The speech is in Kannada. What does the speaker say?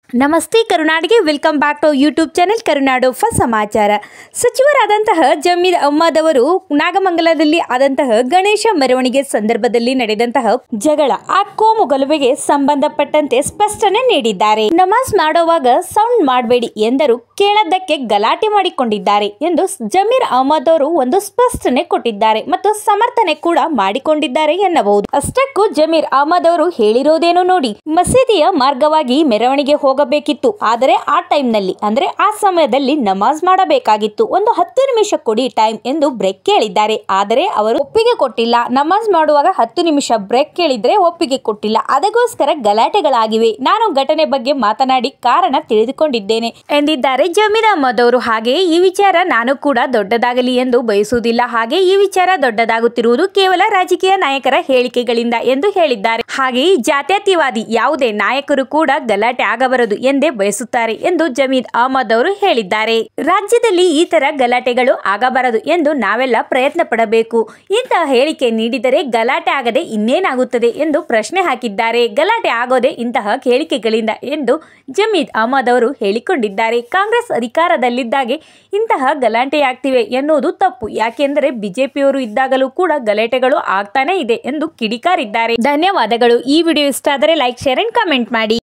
ನಮಸ್ತೆ ಕರುನಾಡಿಗೆ welcome back to YouTube channel Karunadu first ಸಮಾಚಾರ. ಸಚಿವರಾದಂತಹ ಜಮೀರ್ ಅಹ್ಮದ್ ಅವರು ನಾಗಮಂಗಲದಲ್ಲಿ ಆದಂತಹ ಗಣೇಶ ಮೆರವಣಿಗೆ ಸಂದರ್ಭದಲ್ಲಿ ನಡೆದಂತಹ ಜಗಳ ಆ ಕೋಮು ಗಲಭೆಗೆ ಸಂಬಂಧಪಟ್ಟಂತೆ ಸ್ಪಷ್ಟನೆ ನೀಡಿದ್ದಾರೆ. ನಮಾಜ್ ಮಾಡುವಾಗ ಸೌಂಡ್ ಮಾಡಬೇಡಿ ಎಂದರು, ಕೇಳದ್ದಕ್ಕೆ ಗಲಾಟೆ ಮಾಡಿಕೊಂಡಿದ್ದಾರೆ ಎಂದು ಜಮೀರ್ ಅಹ್ಮದ್ ಅವರು ಒಂದು ಸ್ಪಷ್ಟನೆ ಕೊಟ್ಟಿದ್ದಾರೆ ಮತ್ತು ಸಮರ್ಥನೆ ಕೂಡ ಮಾಡಿಕೊಂಡಿದ್ದಾರೆ ಎನ್ನಬಹುದು. ಅಷ್ಟಕ್ಕೂ ಜಮೀರ್ ಅಹ್ಮದ್ ಅವರು ಹೇಳಿರೋದೇನು ನೋಡಿ, ಮಸೀದಿಯ ಮಾರ್ಗವಾಗಿ ಮೆರವಣಿಗೆ ಹೋಗಬೇಕಿತ್ತು, ಆದರೆ ಆ ಟೈಮ್ನಲ್ಲಿ ಅಂದ್ರೆ ಆ ಸಮಯದಲ್ಲಿ ನಮಾಜ್ ಮಾಡಬೇಕಾಗಿತ್ತು, ಒಂದು 10 ನಿಮಿಷ ಕೊಡಿ ಟೈಮ್ ಎಂದು ಬ್ರೇಕ್ ಕೇಳಿದ್ದಾರೆ. ಆದರೆ ಅವರು ಒಪ್ಪಿಗೆ ಕೊಟ್ಟಿಲ್ಲ. ನಮಾಜ್ ಮಾಡುವಾಗ 10 ನಿಮಿಷ ಬ್ರೇಕ್ ಕೇಳಿದ್ರೆ ಒಪ್ಪಿಗೆ ಕೊಟ್ಟಿಲ್ಲ, ಅದಕ್ಕೋಸ್ಕರ ಗಲಾಟೆಗಳಾಗಿವೆ. ನಾನು ಘಟನೆ ಬಗ್ಗೆ ಮಾತನಾಡಿ ಕಾರಣ ತಿಳಿದುಕೊಂಡಿದ್ದೇನೆ ಎಂದಿದ್ದಾರೆ ಜಮೀರ್ ಅಹ್ಮದ್ ಅವರು. ಹಾಗೆಯೇ ಈ ವಿಚಾರ ನಾನು ಕೂಡ ದೊಡ್ಡದಾಗಲಿ ಎಂದು ಬಯಸುವುದಿಲ್ಲ, ಹಾಗೆ ಈ ವಿಚಾರ ದೊಡ್ಡದಾಗುತ್ತಿರುವುದು ಕೇವಲ ರಾಜಕೀಯ ನಾಯಕರ ಹೇಳಿಕೆಗಳಿಂದ ಎಂದು ಹೇಳಿದ್ದಾರೆ. ಹಾಗೆಯೇ ಜಾತ್ಯತೀತವಾದಿ ಯಾವುದೇ ನಾಯಕರು ಕೂಡ ಗಲಾಟೆ ಆಗಬಾರದು ಎಂದೇ ಬಯಸುತ್ತಾರೆ ಎಂದು ಜಮೀರ್ ಅಹ್ಮದ್ ಅವರು ಹೇಳಿದ್ದಾರೆ. ರಾಜ್ಯದಲ್ಲಿ ಈ ತರ ಗಲಾಟೆಗಳು ಆಗಬಾರದು ಎಂದು ನಾವೆಲ್ಲ ಪ್ರಯತ್ನ ಪಡಬೇಕು. ಇಂತಹ ಹೇಳಿಕೆ ನೀಡಿದರೆ ಗಲಾಟೆ ಆಗದೆ ಇನ್ನೇನಾಗುತ್ತದೆ ಎಂದು ಪ್ರಶ್ನೆ ಹಾಕಿದ್ದಾರೆ. ಗಲಾಟೆ ಆಗೋದೇ ಇಂತಹ ಹೇಳಿಕೆಗಳಿಂದ ಎಂದು ಜಮೀರ್ ಅಹ್ಮದ್ ಅವರು ಹೇಳಿಕೊಂಡಿದ್ದಾರೆ. ಕಾಂಗ್ರೆಸ್ ಅಧಿಕಾರದಲ್ಲಿದ್ದಾಗೆ ಇಂತಹ ಗಲಾಟೆಯಾಗ್ತಿವೆ ಎನ್ನುವುದು ತಪ್ಪು. ಯಾಕೆಂದರೆ ಬಿಜೆಪಿಯವರು ಇದ್ದಾಗಲೂ ಕೂಡ ಗಲಾಟೆಗಳು ಆಗ್ತಾನೆ ಇದೆ ಎಂದು ಕಿಡಿಕಾರಿದ್ದಾರೆ. ಧನ್ಯವಾದಗಳು. ಈ ವಿಡಿಯೋ ಇಷ್ಟ ಆದರೆ ಲೈಕ್, ಶೇರ್ ಅಂಡ್ ಕಮೆಂಟ್ ಮಾಡಿ.